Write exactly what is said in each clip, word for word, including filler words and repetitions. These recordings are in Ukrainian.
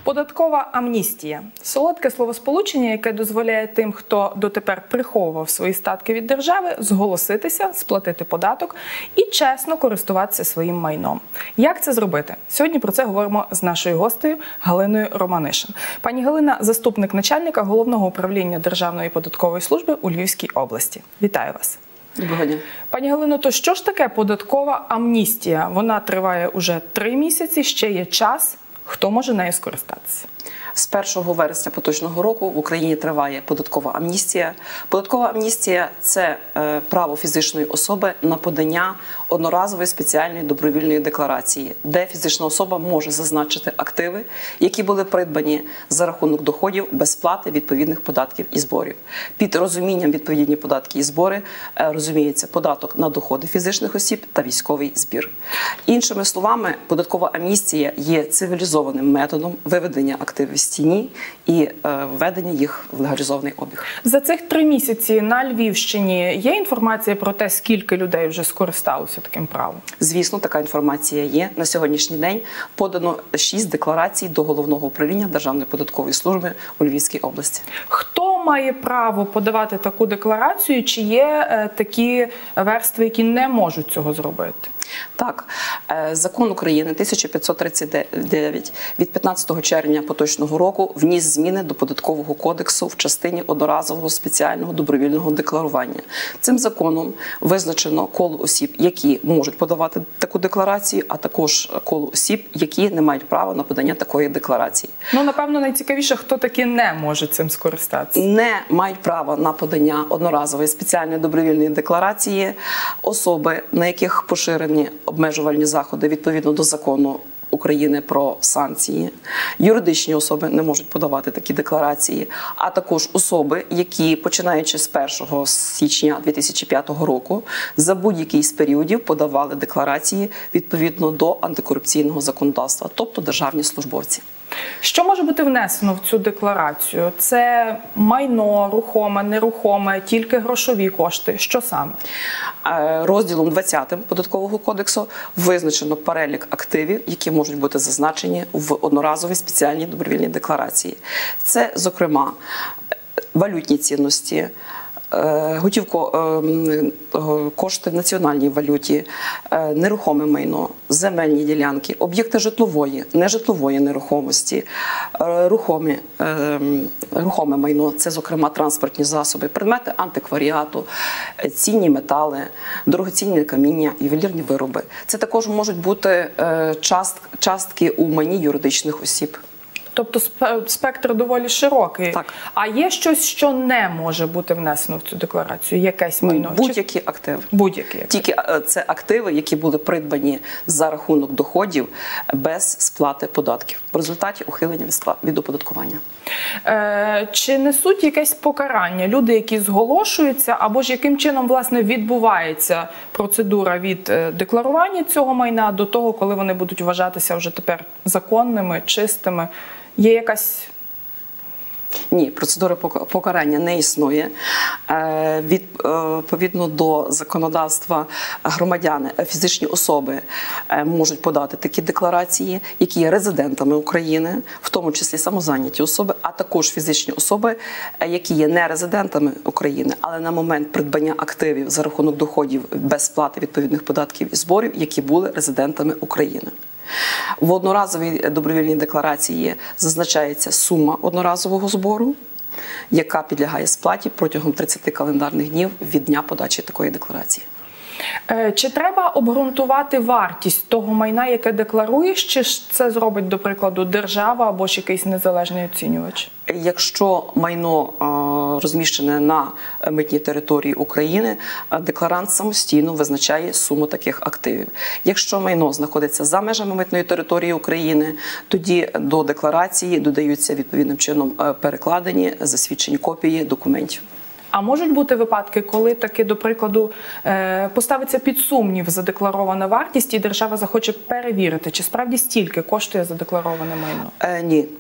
Податкова амністія – солодке словосполучення, яке дозволяє тим, хто дотепер приховував свої статки від держави, зголоситися, сплатити податок і чесно користуватися своїм майном. Як це зробити? Сьогодні про це говоримо з нашою гостею Галиною Романишин. Пані Галина – заступник начальника Головного управління Державної податкової служби у Львівській області. Вітаю вас. Доброго дня. Пані Галино, то що ж таке податкова амністія? Вона триває уже три місяці, ще є час. Хто може нею скористатися? З першого вересня поточного року в Україні триває податкова амністія. Податкова амністія – це е, право фізичної особи на подання одноразової спеціальної добровільної декларації, де фізична особа може зазначити активи, які були придбані за рахунок доходів без сплати відповідних податків і зборів. Під розумінням відповідні податки і збори е, розуміється податок на доходи фізичних осіб та військовий збір. Іншими словами, податкова амністія є цивілізованим методом виведення активів з тіні і е, введення їх в легалізований обіг. За цих три місяці на Львівщині є інформація про те, скільки людей вже скористалося таким правом? Звісно, така інформація є. На сьогоднішній день подано шість декларацій до Головного управління Державної податкової служби у Львівській області. Хто має право подавати таку декларацію? Чи є е, такі верстви, які не можуть цього зробити? Так, закон України тисяча п'ятсот тридцять дев'ять від п'ятнадцятого червня поточного року вніс зміни до Податкового кодексу в частині одноразового спеціального добровільного декларування. Цим законом визначено коло осіб, які можуть подавати таку декларацію, а також коло осіб, які не мають права на подання такої декларації. Ну, напевно, найцікавіше, хто таки не може цим скористатися. Не мають права на подання одноразової спеціальної добровільної декларації особи, на яких поширені обмежувальні заходи відповідно до закону України про санкції. Юридичні особи не можуть подавати такі декларації, а також особи, які, починаючи з першого січня дві тисячі п'ятого року, за будь-який з періодів подавали декларації відповідно до антикорупційного законодавства, тобто державні службовці. Що може бути внесено в цю декларацію? Це майно, рухоме, нерухоме, тільки грошові кошти? Що саме? Розділом двадцятим Податкового кодексу визначено перелік активів, які можуть бути зазначені в одноразовій спеціальній добровільній декларації. Це, зокрема, валютні цінності, готівко, кошти в національній валюті, нерухоме майно, земельні ділянки, об'єкти житлової, нежитлової нерухомості, рухомі, рухоме майно, це, зокрема, транспортні засоби, предмети антикваріату, цінні метали, дорогоцінні каміння, ювелірні вироби. Це також можуть бути частки у майні юридичних осіб. Тобто спектр доволі широкий. Так. А є щось, що не може бути внесено в цю декларацію? Якесь майно? Будь-які активи. Будь-які. Тільки це активи, які були придбані за рахунок доходів без сплати податків. В результаті ухилення від оподаткування. Е, чи несуть якесь покарання люди, які зголошуються, або ж яким чином, власне, відбувається процедура від декларування цього майна до того, коли вони будуть вважатися вже тепер законними, чистими? Є якась... Ні, процедура покарання не існує. Відповідно до законодавства громадяни, фізичні особи можуть подати такі декларації, які є резидентами України, в тому числі самозайняті особи, а також фізичні особи, які є не резидентами України, але на момент придбання активів за рахунок доходів без сплати відповідних податків і зборів, які були резидентами України. В одноразовій добровільній декларації зазначається сума одноразового збору, яка підлягає сплаті протягом тридцяти календарних днів від дня подачі такої декларації. Чи треба обґрунтувати вартість того майна, яке декларуєш, чи ж це зробить, до прикладу, держава або ж якийсь незалежний оцінювач? Якщо майно розміщене на митній території України, декларант самостійно визначає суму таких активів. Якщо майно знаходиться за межами митної території України, тоді до декларації додаються відповідним чином перекладені, засвідчені копії документів. А можуть бути випадки, коли таки, до прикладу, поставиться під сумнів задекларована вартість і держава захоче перевірити, чи справді стільки коштує задеклароване майно? Е, ні.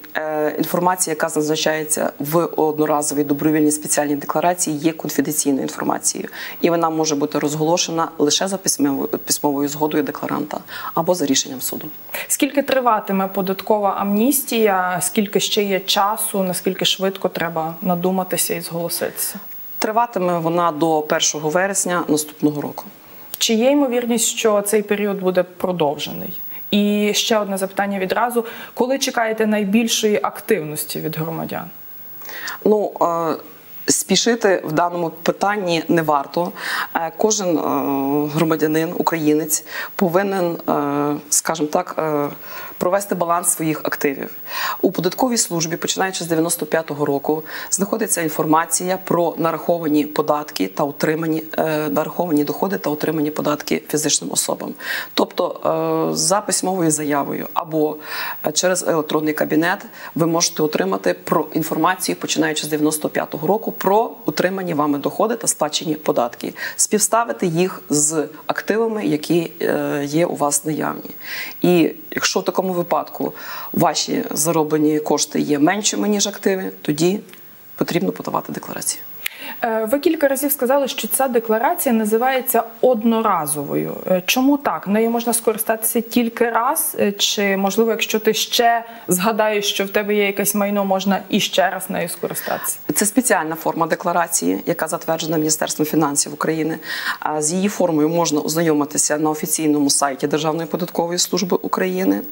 інформація, яка зазначається в одноразовій добровільній спеціальній декларації, є конфіденційною інформацією. І вона може бути розголошена лише за письмовою, письмовою згодою декларанта або за рішенням суду. Скільки триватиме податкова амністія, скільки ще є часу, наскільки швидко треба надуматися і зголоситися? Триватиме вона до першого вересня наступного року. Чи є ймовірність, що цей період буде продовжений? І ще одне запитання відразу. Коли чекаєте найбільшої активності від громадян? Ну, е, спішити в даному питанні не варто. Е, кожен е, громадянин, українець повинен, е, скажімо так, е, провести баланс своїх активів. У податковій службі, починаючи з дев'яносто п'ятого року, знаходиться інформація про нараховані податки та утримані, е, нараховані доходи та утримані податки фізичним особам. Тобто е, за письмовою заявою або через електронний кабінет ви можете отримати про інформацію, починаючи з дев'яносто п'ятого року, про утримані вами доходи та сплачені податки. Співставити їх з активами, які е, є у вас наявні. І якщо в такому випадку ваші зароблені кошти є меншими, ніж активи, тоді потрібно подавати декларацію. Ви кілька разів сказали, що ця декларація називається одноразовою. Чому так? Нею можна скористатися тільки раз? Чи, можливо, якщо ти ще згадаєш, що в тебе є якесь майно, можна і ще раз нею скористатися? Це спеціальна форма декларації, яка затверджена Міністерством фінансів України. З її формою можна ознайомитися на офіційному сайті Державної податкової служби України.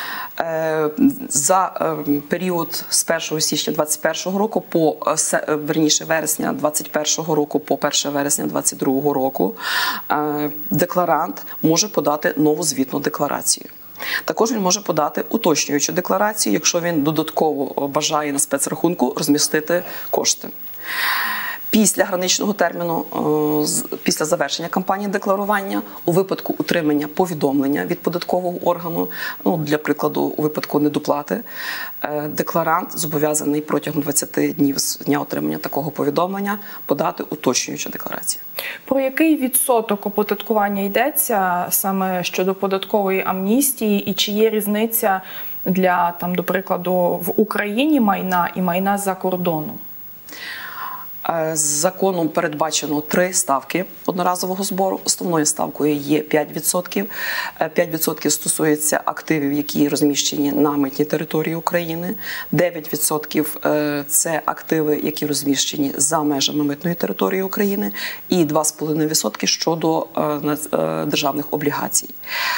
За період з першого січня двадцять першого року по, верніше, вересня двадцять першого року по перше вересня двадцять другого року декларант може подати нову звітну декларацію. Також він може подати уточнюючу декларацію, якщо він додатково бажає на спецрахунку розмістити кошти. Після граничного терміну, після завершення кампанії декларування, у випадку утримання повідомлення від податкового органу, ну, для прикладу, у випадку недоплати, декларант зобов'язаний протягом двадцяти днів з дня отримання такого повідомлення подати уточнюючу декларацію. Про який відсоток оподаткування йдеться саме щодо податкової амністії і чи є різниця для, там, до прикладу, в Україні майна і майна за кордоном? З законом передбачено три ставки одноразового збору. Основною ставкою є п'ять відсотків. п'ять відсотків стосується активів, які розміщені на митній території України. дев'ять відсотків – це активи, які розміщені за межами митної території України. І два цілих п'ять десятих відсотка щодо державних облігацій.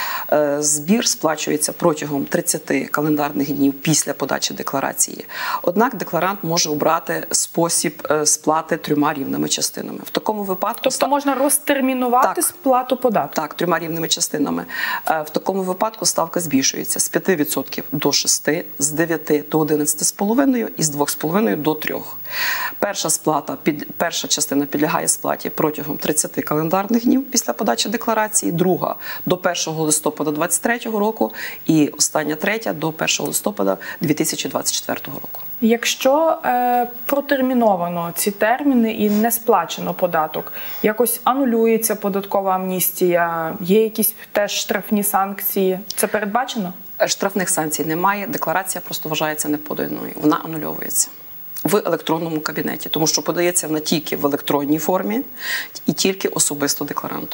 Збір сплачується протягом тридцяти календарних днів після подачі декларації. Однак декларант може обрати спосіб сплати трьома рівними частинами. В такому випадку... Тобто можна розтермінувати так, сплату податку? Так, трьома рівними частинами. В такому випадку ставка збільшується з п'яти відсотків до шести відсотків, з дев'яти до одинадцяти цілих п'яти десятих і з двох цілих п'яти десятих до трьох. Перша сплата, під, перша частина підлягає сплаті протягом тридцяти календарних днів після подачі декларації, друга до першого листопада двадцять третього року і остання третя до першого листопада дві тисячі двадцять четвертого року. Якщо е, протерміновано ці терміни і не сплачено податок, якось анулюється податкова амністія, є якісь теж штрафні санкції, це передбачено? Штрафних санкцій немає, декларація просто вважається неподаною, вона анульовується в електронному кабінеті, тому що подається вона тільки в електронній формі і тільки особисто декларанту.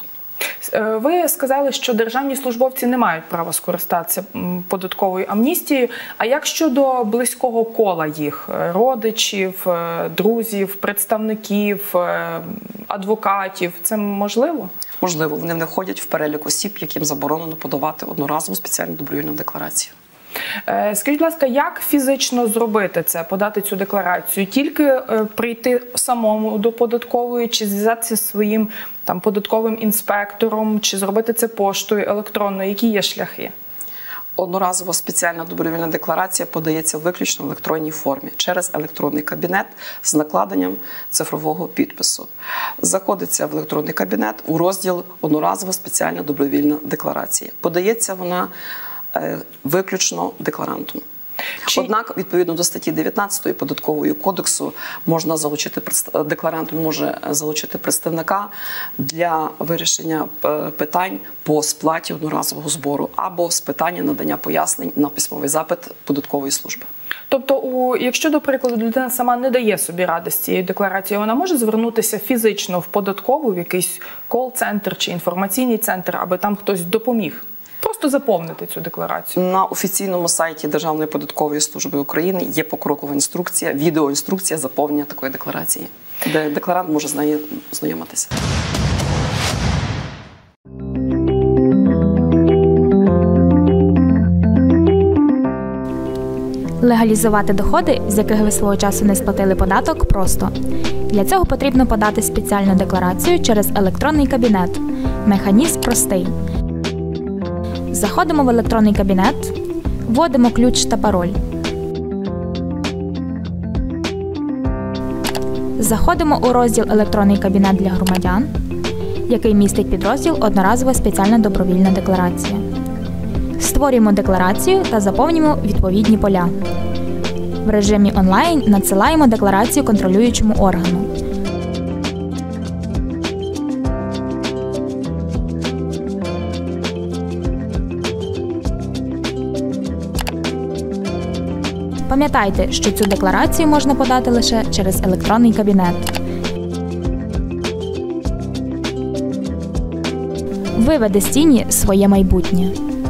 Ви сказали, що державні службовці не мають права скористатися податковою амністією. А як щодо близького кола їх? Родичів, друзів, представників, адвокатів? Це можливо? Можливо. Вони не входять в перелік осіб, яким заборонено подавати одноразову спеціальну добровільну декларацію. Скажіть, будь ласка, як фізично зробити це, подати цю декларацію? Тільки прийти самому до податкової, чи зв'язатися зі своїм там податковим інспектором, чи зробити це поштою електронною? Які є шляхи? Одноразова спеціальна добровільна декларація подається виключно в електронній формі через електронний кабінет з накладенням цифрового підпису. Заходиться в електронний кабінет у розділ «Одноразова спеціальна добровільна декларація». Подається вона виключно декларантом. Чи... Однак, відповідно до статті дев'ятнадцятої Податкового кодексу, можна залучити, декларант може залучити представника для вирішення питань по сплаті одноразового збору або з питання надання пояснень на письмовий запит податкової служби. Тобто, у, якщо, до прикладу, людина сама не дає собі ради з цією декларацією, вона може звернутися фізично в податкову, в якийсь кол-центр чи інформаційний центр, аби там хтось допоміг просто заповнити цю декларацію? На офіційному сайті Державної податкової служби України є покрокова інструкція, відеоінструкція заповнення такої декларації, де декларант може з нею знайомитися. Легалізувати доходи, з яких ви свого часу не сплатили податок, просто. Для цього потрібно подати спеціальну декларацію через електронний кабінет. Механізм простий. Заходимо в електронний кабінет, вводимо ключ та пароль. Заходимо у розділ «Електронний кабінет для громадян», який містить підрозділ «Одноразова спеціальна добровільна декларація». Створюємо декларацію та заповнюємо відповідні поля. В режимі онлайн надсилаємо декларацію контролюючому органу. Пам'ятайте, що цю декларацію можна подати лише через електронний кабінет. Виведе з тіні своє майбутнє.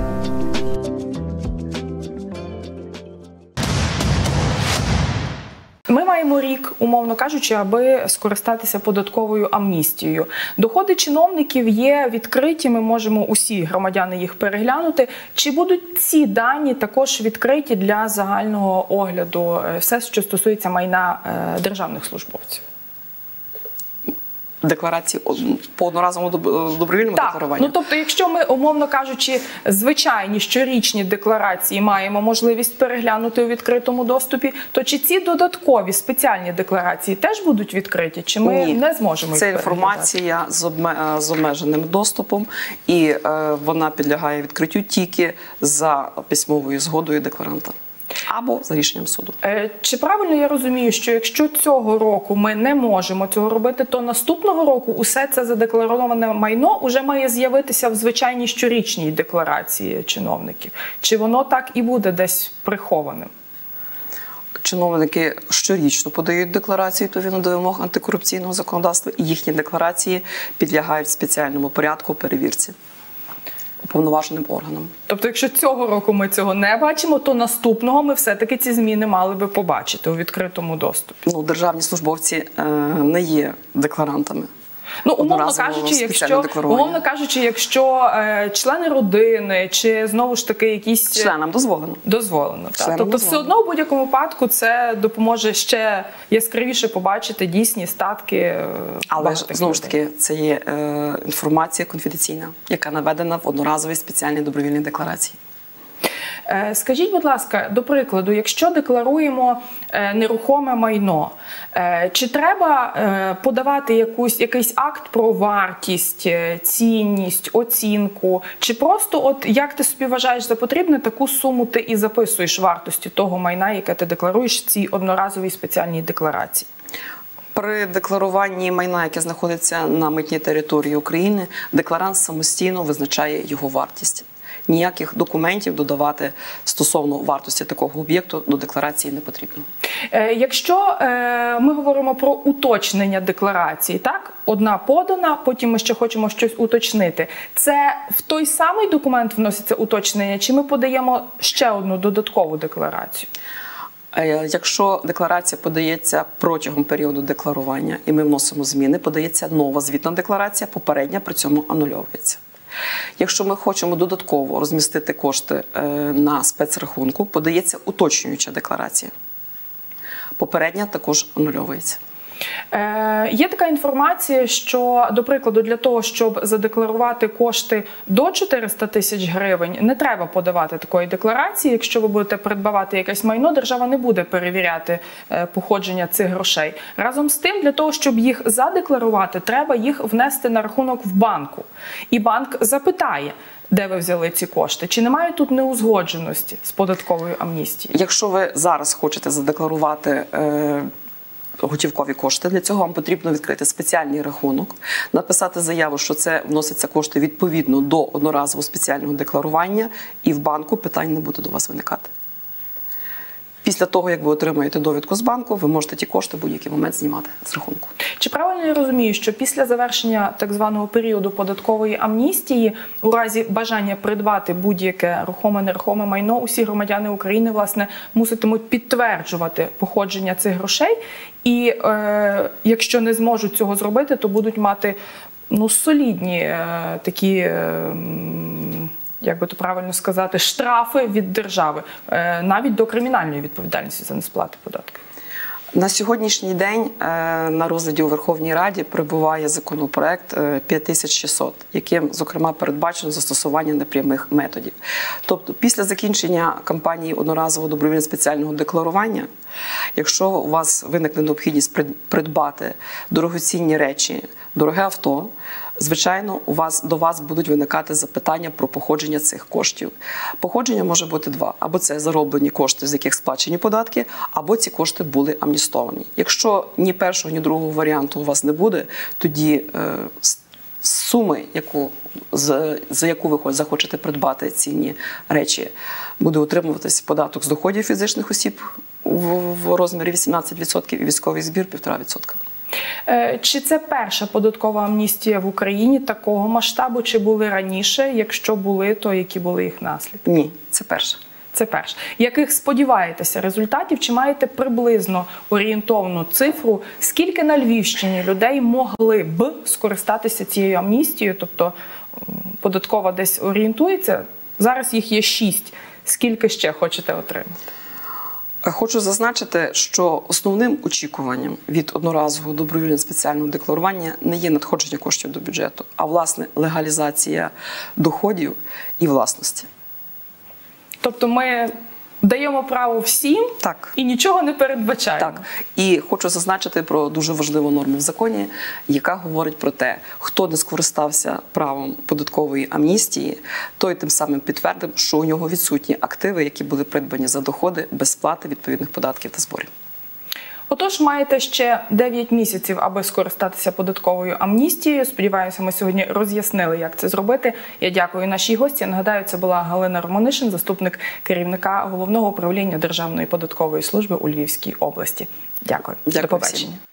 Ми маємо рік, умовно кажучи, аби скористатися податковою амністією. Доходи чиновників є відкриті, ми можемо усі громадяни їх переглянути. Чи будуть ці дані також відкриті для загального огляду, все, що стосується майна державних службовців? Декларації по одноразовому добровільному так. декларуванню? Ну, тобто, якщо ми, умовно кажучи, звичайні щорічні декларації маємо можливість переглянути у відкритому доступі, то чи ці додаткові спеціальні декларації теж будуть відкриті, чи ми Ні. не зможемо їх Це переглядати? інформація з, обме... з обмеженим доступом, і е, вона підлягає відкриттю тільки за письмовою згодою декларанта або за рішенням суду. Чи правильно я розумію, що якщо цього року ми не можемо цього робити, то наступного року усе це задеклароване майно вже має з'явитися в звичайній щорічній декларації чиновників? Чи воно так і буде десь прихованим? Чиновники щорічно подають декларації відповідно до вимог антикорупційного законодавства, і їхні декларації підлягають спеціальному порядку перевірці уповноваженим органам. Тобто, якщо цього року ми цього не бачимо, то наступного ми все-таки ці зміни мали би побачити у відкритому доступі. Ну, державні службовці е, не є декларантами. Ну, умовно кажучи, якщо, умовно кажучи, якщо е, члени родини чи, знову ж таки, якісь... Членам дозволено. Дозволено, так. Членам Тобто дозволено. Все одно в будь-якому випадку це допоможе ще яскравіше побачити дійсні статки е, Але ж, знову ж людей. таки, це є е, інформація конфіденційна, яка наведена в одноразовій спеціальній добровільній декларації. Скажіть, будь ласка, до прикладу, якщо декларуємо нерухоме майно, чи треба подавати якусь, якийсь акт про вартість, цінність, оцінку, чи просто, от як ти собі вважаєш за потрібне, таку суму ти і записуєш вартості того майна, яке ти декларуєш в цій одноразовій спеціальній декларації? При декларуванні майна, яке знаходиться на митній території України, декларант самостійно визначає його вартість. Ніяких документів додавати стосовно вартості такого об'єкту до декларації не потрібно. Якщо е, ми говоримо про уточнення декларації, так? Одна подана, потім ми ще хочемо щось уточнити. Це в той самий документ вноситься уточнення, чи ми подаємо ще одну додаткову декларацію? Якщо декларація подається протягом періоду декларування і ми вносимо зміни, подається нова звітна декларація, попередня при цьому анульовується. Якщо ми хочемо додатково розмістити кошти на спецрахунку, подається уточнююча декларація. Попередня також анульовується. Е, є така інформація, що, до прикладу, для того, щоб задекларувати кошти до чотириста тисяч гривень, не треба подавати такої декларації. Якщо ви будете придбавати якесь майно, держава не буде перевіряти е, походження цих грошей. Разом з тим, для того, щоб їх задекларувати, треба їх внести на рахунок в банку. І банк запитає, де ви взяли ці кошти? Чи немає тут неузгодженості з податковою амністією? Якщо ви зараз хочете задекларувати е готівкові кошти, для цього вам потрібно відкрити спеціальний рахунок, написати заяву, що це вносяться кошти відповідно до одноразового спеціального декларування, і в банку питань не буде до вас виникати. Після того, як ви отримаєте довідку з банку, ви можете ті кошти в будь-який момент знімати з рахунку. Чи правильно я розумію, що після завершення так званого періоду податкової амністії, у разі бажання придбати будь-яке рухоме, нерухоме майно, усі громадяни України, власне, муситимуть підтверджувати походження цих грошей, і е, якщо не зможуть цього зробити, то будуть мати ну, солідні е, такі, е, як би то правильно сказати, штрафи від держави, е, навіть до кримінальної відповідальності за несплату податків. На сьогоднішній день на розгляді у Верховній Раді перебуває законопроект п'ять тисяч шістсот, яким, зокрема, передбачено застосування непрямих методів. Тобто, після закінчення кампанії одноразового добровільного спеціального декларування, якщо у вас виникне необхідність придбати дорогоцінні речі, дороге авто, звичайно, у вас, до вас будуть виникати запитання про походження цих коштів. Походження може бути два. Або це зароблені кошти, з яких сплачені податки, або ці кошти були амністовані. Якщо ні першого, ні другого варіанту у вас не буде, тоді е, суми, яку, за, за яку ви захочете придбати цінні речі, буде утримуватись податок з доходів фізичних осіб в, в розмірі вісімнадцять відсотків і військовий збір півтора відсотка. Чи це перша податкова амністія в Україні такого масштабу, чи були раніше? Якщо були, то які були їх наслідки? Ні, це перша. Це перше. Яких сподіваєтеся результатів? Чи маєте приблизно орієнтовну цифру, скільки на Львівщині людей могли б скористатися цією амністією? Тобто податкова десь орієнтується, зараз їх є шість. Скільки ще хочете отримати? Хочу зазначити, що основним очікуванням від одноразового добровільного спеціального декларування не є надходження коштів до бюджету, а, власне, легалізація доходів і власності. Тобто ми даємо право всім, так, і нічого не передбачаємо. Так. І хочу зазначити про дуже важливу норму в законі, яка говорить про те, хто не скористався правом податкової амністії, той тим самим підтвердив, що у нього відсутні активи, які були придбані за доходи без сплати відповідних податків та зборів. Отож, маєте ще дев'ять місяців, аби скористатися податковою амністією. Сподіваюся, ми сьогодні роз'яснили, як це зробити. Я дякую нашій гості. Нагадаю, це була Галина Романишин, заступник керівника Головного управління Державної податкової служби у Львівській області. Дякую. Дякую. До побачення. Всім.